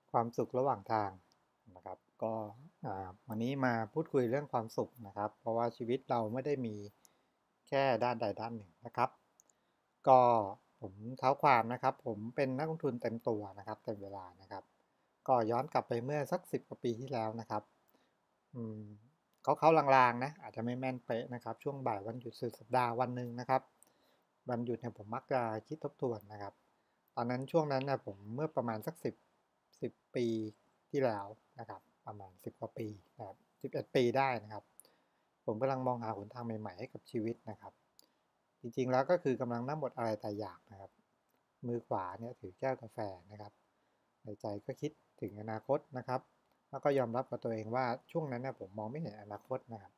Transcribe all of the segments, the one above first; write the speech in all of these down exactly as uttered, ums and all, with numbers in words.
ความสุขระหว่างทางนะครับก็อ่าวันนี้มาพูดคุยเรื่องความสุขนะครับเพราะว่าชีวิตเราไม่ได้มีแค่ด้านใดด้านหนึ่งนะครับก็ผมเท้าความนะครับผมเป็นนักลงทุนเต็มตัวนะครับเต็มเวลานะครับก็ย้อนกลับไปเมื่อสักสิบกว่าปีที่แล้วนะครับอืมเขาเขาลางๆนะอาจจะไม่แม่นเป๊ะนะครับช่วงบ่ายวันหยุดสุดสัปดาห์วันหนึ่งนะครับวันหยุดเนี่ยผมมักจะคิดทบทวนนะครับ ตอนนั้นช่วงนั้นนะผมเมื่อประมาณสักสิบสิบปีที่แล้วนะครับประมาณสิบกว่าปีนะครับสิบเอ็ดปีได้นะครับผมกำลังมองหาหนทางใหม่ๆให้กับชีวิตนะครับจริงๆแล้วก็คือกำลังนั่งหมดอะไรแต่อยากนะครับมือขวาเนี่ยถือแก้วกาแฟนะครับในใจก็คิดถึงอนาคตนะครับแล้วก็ยอมรับกับตัวเองว่าช่วงนั้นนะผมมองไม่เห็นอนาคตนะครับ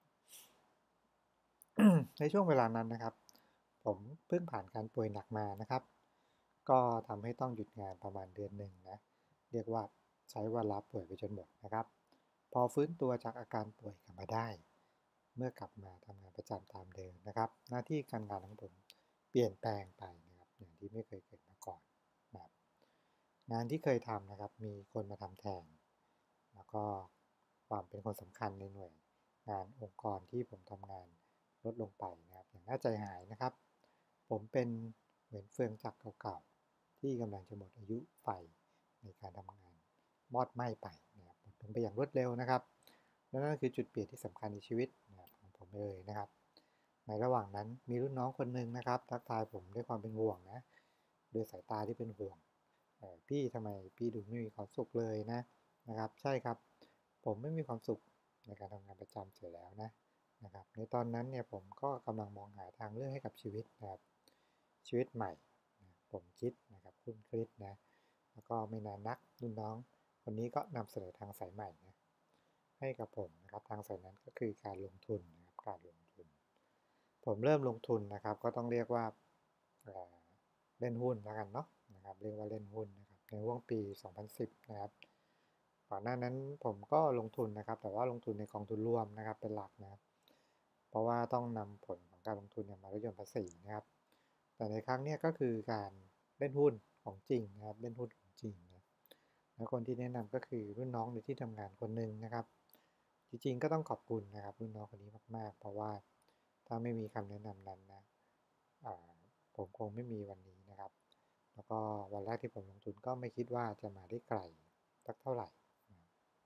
ในช่วงเวลานั้นนะครับผมเพิ่งผ่านการป่วยหนักมานะครับก็ทำให้ต้องหยุดงานประมาณเดือนหนึ่งนะเรียกว่าใช้เวลาป่วยไปจนหมดนะครับพอฟื้นตัวจากอาการป่วยกลับมาได้เมื่อกลับมาทำงานประจำตามเดิมนะครับหน้าที่การงานของผมเปลี่ยนแปลงไปนะครับอย่างที่ไม่เคยเกิดมาก่อนนะครับงานที่เคยทำนะครับมีคนมาทำแทนแล้วก็ความเป็นคนสำคัญในหน่วยงานองค์กรที่ผมทำงาน ลดลงไปนะครับอย่างน่าใจหายนะครับผมเป็นเหมือนเฟืองจักรเก่าๆที่กำลังจะหมดอายุไฟในการทำงานมอดไหม้ไปนะครับหมดลงไปอย่างรวดเร็วนะครับและนั่นคือจุดเปลี่ยนที่สำคัญในชีวิตนะครับของผมเลยนะครับในระหว่างนั้นมีรุ่นน้องคนหนึ่งนะครับทักทายผมด้วยความเป็นห่วงนะด้วยสายตาที่เป็นห่วงพี่ทำไมพี่ดูไม่มีความสุขเลยนะนะครับใช่ครับผมไม่มีความสุขในการทำงานประจำเสียแล้วนะ นะครับในตอนนั้นเนี่ยผมก็กำลังมองหาทางเลือกให้กับชีวิตนะครับชีวิตใหม่นะผมคิดนะครับคุ้นคิดนะแล้วก็ไม่นานนักรุ่นน้องคนนี้ก็นำเสนอทางสายใหม่นะให้กับผมนะครับทางสายนั้นก็คือการลงทุนนะครับการลงทุนผมเริ่มลงทุนนะครับก็ต้องเรียกว่าเล่นหุ้นแล้วกันเนาะนะครับเรียกว่าเล่นหุ้นนะครับในห่วงปีสองพันสิบนะครับก่อนหน้านั้นผมก็ลงทุนนะครับแต่ว่าลงทุนในกองทุนรวมนะครับเป็นหลักนะครับ เพราะว่าต้องนำผลของการลงทุนเนี่ยมาลดหย่อนภาษีนะครับแต่ในครั้งนี้ก็คือการเล่นหุ้นของจริงนะครับเล่นหุ้นของจริงนะแล้วคนที่แนะนำก็คือรุ่นน้องในที่ทำงานคนหนึ่งนะครับจริงๆก็ต้องขอบคุณนะครับรุ่นน้องคนนี้มากๆเพราะว่าถ้าไม่มีคำแนะนำนั้นนะผมคงไม่มีวันนี้นะครับแล้วก็วันแรกที่ผมลงทุนก็ไม่คิดว่าจะมาได้ไกลสักเท่าไหร่นะ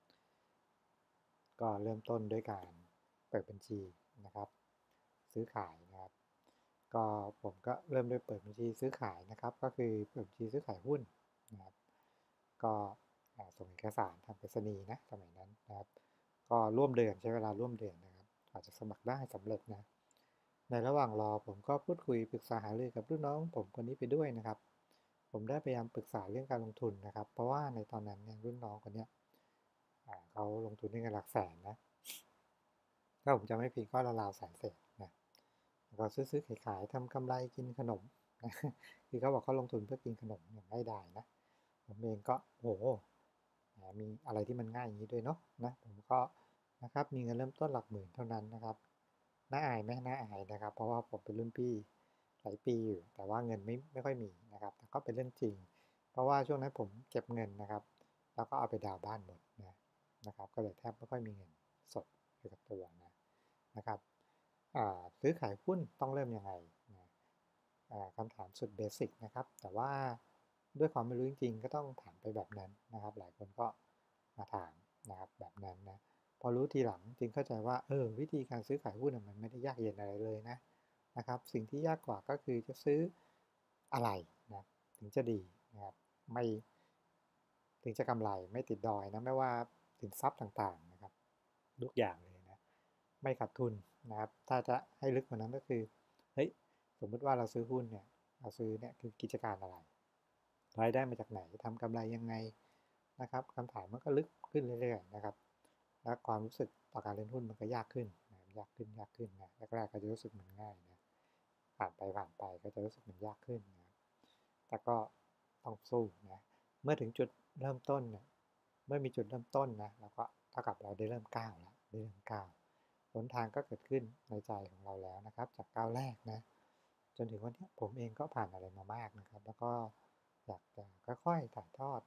ก็เริ่มต้นด้วยการเปิดบัญชีนะครับซื้อขายนะครับ ก็ผมก็เริ่มด้วยเปิดบัญชีซื้อขายนะครับก็คือเปิดบัญชีซื้อขายหุ้นนะครับก็ส่งเอกสารทางไปรษณีย์นะสมัยนั้นนะครับก็ร่วมเดือนใช้เวลาร่วมเดือนนะครับอาจจะสมัครได้สำเร็จนะในระหว่างรอผมก็พูดคุยปรึกษาหารือกับรุ่นน้องผมคนนี้ไปด้วยนะครับผมได้พยายามปรึกษาเรื่องการลงทุนนะครับเพราะว่าในตอนนั้นเนี่ยรุ่นน้องคนนี้เขาลงทุนได้เงินหลักแสนนะถ้าผมจะไม่ผิดก็ราวๆแสนเศษนะ ก็ซื้อๆขายๆทำกำไรกินขนมนะคือเขาบอกเขาลงทุนเพื่อกินขนมอย่างง่ายดายนะผมเองก็โอ้โหมีอะไรที่มันง่ายอย่างนี้ด้วยเนาะนะผมก็นะครับมีเงินเริ่มต้นหลักหมื่นเท่านั้นนะครับน่าอายไหมน่าอายนะครับเพราะว่าผมเป็นรุ่นพี่หลายปีอยู่แต่ว่าเงินไม่ไม่ค่อยมีนะครับแต่ก็เป็นเรื่องจริงเพราะว่าช่วงนั้นผมเก็บเงินนะครับแล้วก็เอาไปดาวน์บ้านหมดนะนะครับก็เลยแทบไม่ค่อยมีเงินสดอยู่กับตัวนะนะครับ ซื้อขายหุ้นต้องเริ่มยังไงนะคำถามสุดเบสิกนะครับแต่ว่าด้วยความไม่รู้จริงๆก็ต้องถามไปแบบนั้นนะครับหลายคนก็มาถามนะครับแบบนั้นนะพอรู้ทีหลังจึงเข้าใจว่าเออวิธีการซื้อขายหุ้นมันไม่ได้ยากเย็นอะไรเลยนะนะครับสิ่งที่ยากกว่าก็คือจะซื้ออะไรนะถึงจะดีนะครับไม่ถึงจะกำไรไม่ติดดอยนะไม่ว่าสินทรัพย์ต่างๆนะครับทุกอย่างเลยนะไม่ขาดทุนนะครับถ้าจะให้ลึกกว่านั้นก็คือเฮ้ยสมมุติว่าเราซื้อหุ้นเนี่ยเราซื้อเนี่ยคือกิจการอะไรรายได้มาจากไหนทำกำไรยังไงนะครับคำถามมันก็ลึกขึ้นเรื่อยๆนะครับและความรู้สึกต่อการเล่นหุ้นมันก็ยากขึ้นนะยากขึ้นยากขึ้นนะแรกๆก็จะรู้สึกมันง่ายนะผ่านไปผ่านไปก็จะรู้สึกมันยากขึ้นนะแต่ก็ต้องสู้นะเมื่อถึงจุดเริ่มต้นเนี่ยเมื่อมีจุดเริ่มต้นนะแล้วก็เท่ากับเราได้เริ่มก้าวแล้วได้เริ่มก้าว หนทางก็เกิดขึ้นในใจของเราแล้วนะครับจากก้าวแรกนะจนถึงวันนี้ผมเองก็ผ่านอะไรมามากนะครับแล้วก็อยากจะค่อยๆถ่ายทอด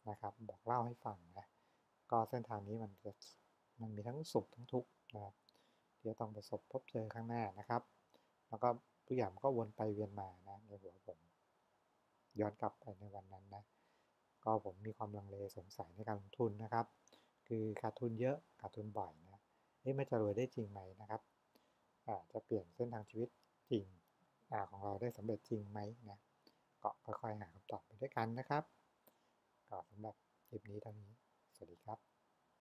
นะครับบอกเล่าให้ฟังนะก็เส้นทางนี้มันจะมันมีทั้งสุขทั้งทุกข์นะครับที่จะต้องประสบพบเจอข้างหน้านะครับแล้วก็ทุกอย่างมันก็วนไปเวียนมานะในหัวผมย้อนกลับไปในวันนั้นนะก็ผมมีความลังเลสงสัยในการลงทุนนะครับคือขาดทุนเยอะขาดทุนบ่อยนะเอ๊ะมันจะรวยได้จริงไหมนะครับอ่าจะเปลี่ยนเส้นทางชีวิตจริงอ่าของเราได้สำเร็จจริงไหมนะก็ค่อยๆหาคำตอบไปด้วยกันนะครับก็สำหรับคลิปนี้เท่านี้สวัสดีครับ